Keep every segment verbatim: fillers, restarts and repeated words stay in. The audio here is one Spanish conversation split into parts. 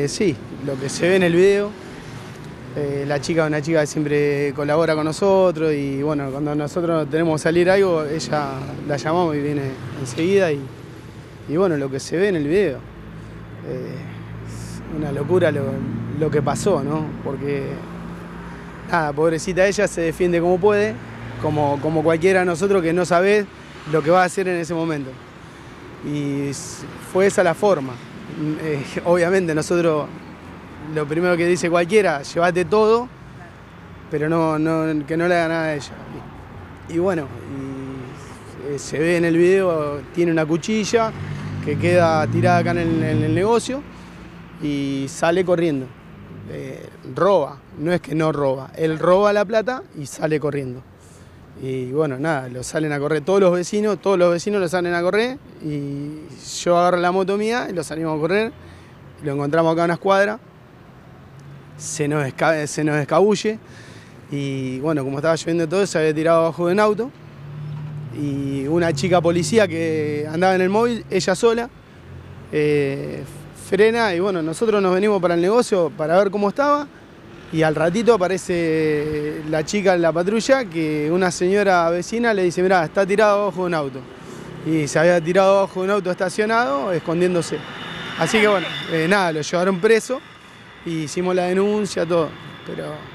sí, lo que se ve en el video, eh, la chica es una chica que siempre colabora con nosotros y bueno, cuando nosotros tenemos que salir algo, ella la llamamos y viene enseguida y, y bueno, lo que se ve en el video, eh, es una locura lo, lo que pasó, ¿no? Porque, nada, pobrecita ella se defiende como puede, como, como cualquiera de nosotros que no sabe lo que va a hacer en ese momento. Y fue esa la forma. Eh, obviamente nosotros, lo primero que dice cualquiera, llévate todo, pero no, no, que no le haga nada a ella. Y, y bueno, y, eh, se ve en el video, tiene una cuchilla que queda tirada acá en el, en el negocio y sale corriendo. Eh, roba, no es que no roba, él roba la plata y sale corriendo. Y bueno, nada, lo salen a correr todos los vecinos, todos los vecinos lo salen a correr y yo agarro la moto mía y lo salimos a correr, lo encontramos acá a una escuadra, se nos, esca se nos escabulle y bueno, como estaba lloviendo todo, se había tirado abajo de un auto y una chica policía que andaba en el móvil, ella sola, eh, frena y bueno, nosotros nos venimos para el negocio para ver cómo estaba. Y al ratito aparece la chica en la patrulla que una señora vecina le dice, mirá, está tirado abajo de un auto. Y se había tirado abajo de un auto estacionado, escondiéndose. Así que bueno, eh, nada, lo llevaron preso y hicimos la denuncia, todo. Pero...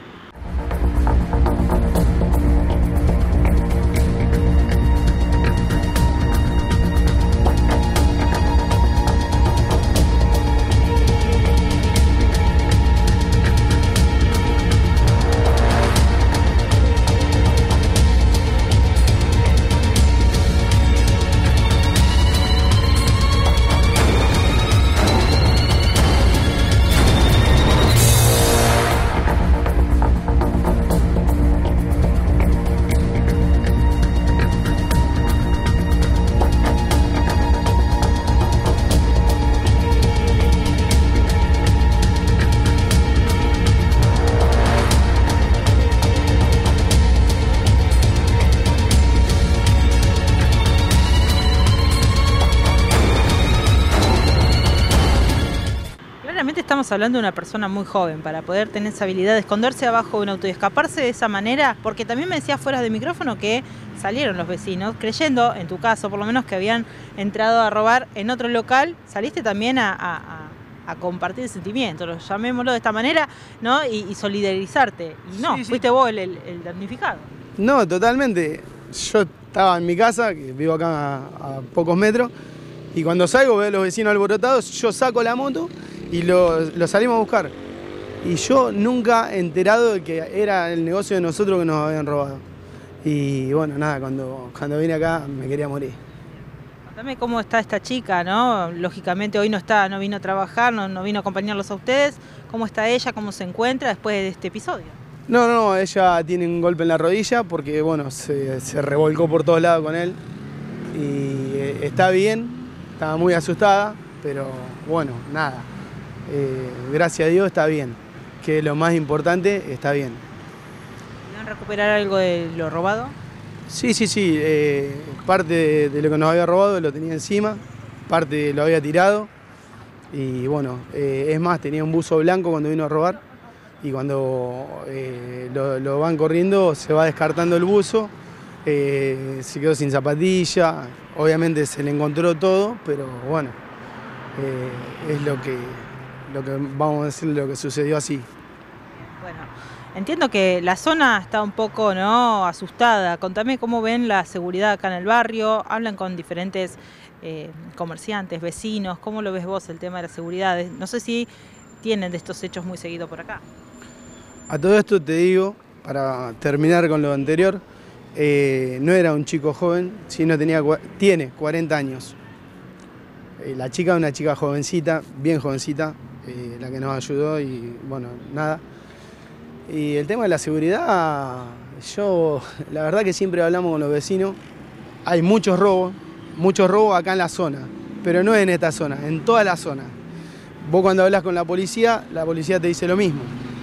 Estamos hablando de una persona muy joven para poder tener esa habilidad de esconderse abajo de un auto y escaparse de esa manera, porque también me decías fuera de micrófono que salieron los vecinos creyendo, en tu caso por lo menos, que habían entrado a robar en otro local. Saliste también a, a, a compartir el sentimiento, lo llamémoslo de esta manera, ¿no? Y, y solidarizarte. Y no, sí, sí. Fuiste vos el, el, el damnificado. No, totalmente. Yo estaba en mi casa, que vivo acá a, a pocos metros, y cuando salgo veo a los vecinos alborotados, yo saco la moto y lo, lo salimos a buscar. Y yo nunca he enterado de que era el negocio de nosotros que nos habían robado. Y bueno, nada, cuando, cuando vine acá me quería morir. Contame cómo está esta chica, ¿no? Lógicamente hoy no está, no vino a trabajar, no, no vino a acompañarlos a ustedes. ¿Cómo está ella? ¿Cómo se encuentra después de este episodio? No, no, ella tiene un golpe en la rodilla porque bueno, se, se revolcó por todos lados con él. Y está bien, estaba muy asustada, pero bueno, nada. Eh, gracias a Dios está bien, que lo más importante, está bien. ¿Pudieron recuperar algo de lo robado? Sí, sí, sí, eh, parte de, de lo que nos había robado lo tenía encima, parte lo había tirado y bueno, eh, es más, tenía un buzo blanco cuando vino a robar y cuando eh, lo, lo van corriendo se va descartando el buzo, eh, se quedó sin zapatilla, obviamente se le encontró todo, pero bueno, eh, es lo que... lo que vamos a decir, lo que sucedió así. Bueno, entiendo que la zona está un poco, ¿no?, asustada. Contame cómo ven la seguridad acá en el barrio, hablan con diferentes eh, comerciantes, vecinos, ¿cómo lo ves vos el tema de la seguridad? No sé si tienen de estos hechos muy seguido por acá. A todo esto te digo, para terminar con lo anterior, eh, no era un chico joven, sino tenía, tiene cuarenta años. Eh, la chica es una chica jovencita, bien jovencita, Eh, la que nos ayudó y bueno, nada. Y el tema de la seguridad, yo la verdad que siempre hablamos con los vecinos, hay muchos robos, muchos robos acá en la zona, pero no en esta zona, en toda la zona. Vos cuando hablas con la policía, la policía te dice lo mismo.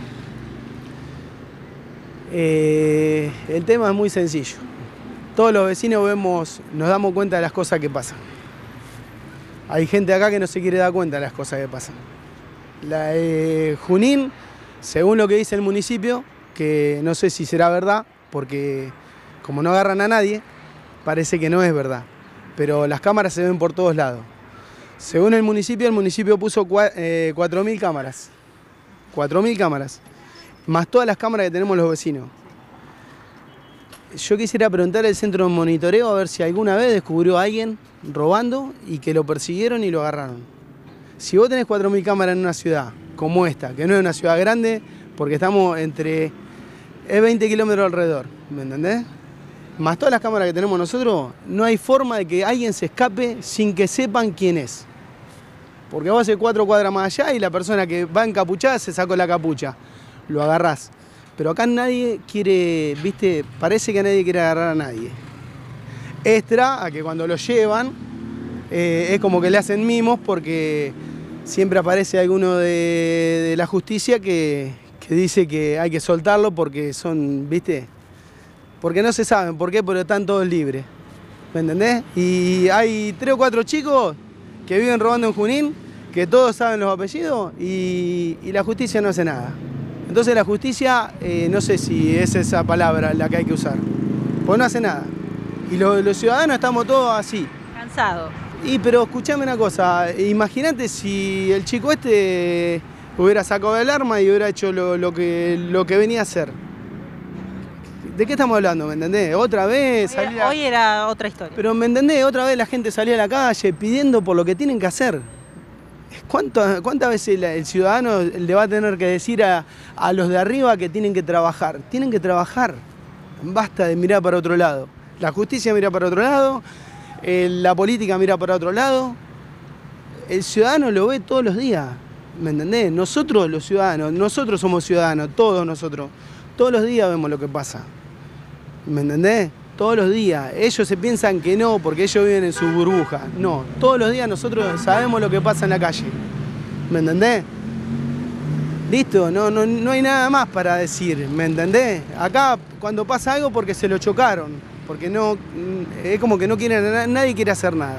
Eh, el tema es muy sencillo. Todos los vecinos vemos, nos damos cuenta de las cosas que pasan. Hay gente acá que no se quiere dar cuenta de las cosas que pasan. La de Junín, según lo que dice el municipio, que no sé si será verdad, porque como no agarran a nadie, parece que no es verdad. Pero las cámaras se ven por todos lados. Según el municipio, el municipio puso cuatro mil cámaras. cuatro mil cámaras. Más todas las cámaras que tenemos los vecinos. Yo quisiera preguntar al centro de monitoreo a ver si alguna vez descubrió a alguien robando y que lo persiguieron y lo agarraron. Si vos tenés cuatro mil cámaras en una ciudad como esta, que no es una ciudad grande, porque estamos entre... es veinte kilómetros alrededor, ¿me entendés? Más todas las cámaras que tenemos nosotros, no hay forma de que alguien se escape sin que sepan quién es. Porque vos haces cuatro cuadras más allá y la persona que va encapuchada se sacó la capucha. Lo agarrás. Pero acá nadie quiere, viste, parece que nadie quiere agarrar a nadie. Extra a que cuando lo llevan, eh, es como que le hacen mimos porque siempre aparece alguno de, de la justicia que, que dice que hay que soltarlo porque son, viste, porque no se saben por qué, pero están todos libres. ¿Me entendés? Y hay tres o cuatro chicos que viven robando en Junín, que todos saben los apellidos y, y la justicia no hace nada. Entonces la justicia, eh, no sé si es esa palabra la que hay que usar, pues no hace nada. Y lo, los ciudadanos estamos todos así. Cansados. Y pero escuchame una cosa, imagínate si el chico este hubiera sacado el arma y hubiera hecho lo, lo, que, lo que venía a hacer. ¿De qué estamos hablando? ¿Me entendés? Otra vez Hoy, salir a... hoy era otra historia. Pero ¿me entendés? Otra vez la gente salía a la calle pidiendo por lo que tienen que hacer. ¿Cuántas, cuántas veces el, el ciudadano le va a tener que decir a, a los de arriba que tienen que trabajar? Tienen que trabajar. Basta de mirar para otro lado. La justicia mira para otro lado, eh, la política mira para otro lado. El ciudadano lo ve todos los días. ¿Me entendés? Nosotros los ciudadanos, nosotros somos ciudadanos, todos nosotros. Todos los días vemos lo que pasa. ¿Me entendés? Todos los días. Ellos se piensan que no, porque ellos viven en su burbuja. No, todos los días nosotros sabemos lo que pasa en la calle. ¿Me entendés? Listo, no, no, no hay nada más para decir, ¿me entendés? Acá cuando pasa algo porque se lo chocaron, porque no, es como que no quieren, nadie quiere hacer nada.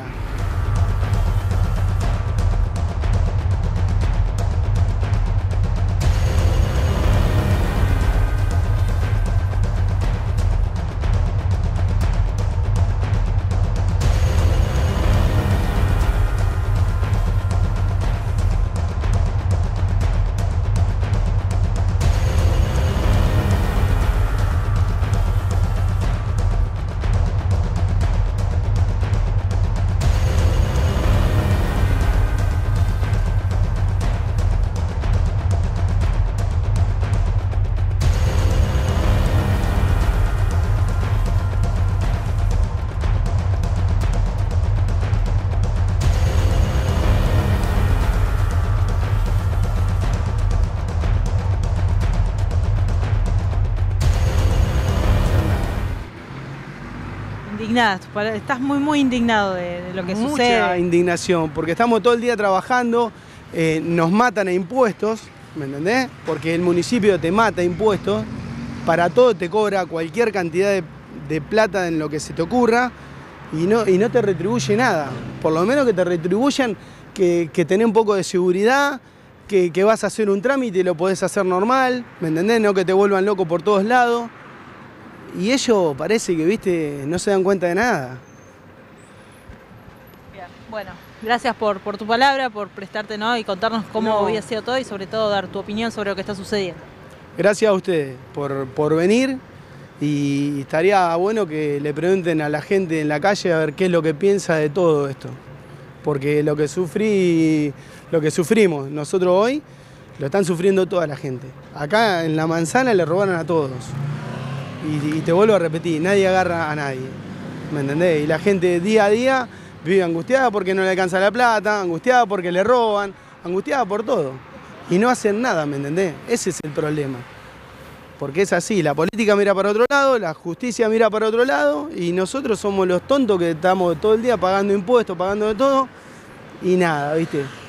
Indignada, estás muy muy indignado de, de lo que Mucha sucede. Mucha indignación, porque estamos todo el día trabajando, eh, nos matan a impuestos, ¿me entendés? Porque el municipio te mata a impuestos, para todo te cobra cualquier cantidad de, de plata en lo que se te ocurra y no, y no te retribuye nada. Por lo menos que te retribuyan que, que tenés un poco de seguridad, que, que vas a hacer un trámite y lo podés hacer normal, ¿me entendés? No que te vuelvan loco por todos lados. Y ellos parece que, viste, no se dan cuenta de nada. Bien, bueno, gracias por, por tu palabra, por prestarte, ¿no? Y contarnos cómo No. había sido todo y sobre todo dar tu opinión sobre lo que está sucediendo. Gracias a ustedes por, por venir y estaría bueno que le pregunten a la gente en la calle a ver qué es lo que piensa de todo esto. Porque lo que sufrí, lo que sufrimos nosotros hoy, lo están sufriendo toda la gente. Acá en La Manzana le robaron a todos. Y, y te vuelvo a repetir, nadie agarra a nadie, ¿me entendés? Y la gente día a día vive angustiada porque no le alcanza la plata, angustiada porque le roban, angustiada por todo. Y no hacen nada, ¿me entendés? Ese es el problema. Porque es así, la política mira para otro lado, la justicia mira para otro lado y nosotros somos los tontos que estamos todo el día pagando impuestos, pagando de todo y nada, ¿viste?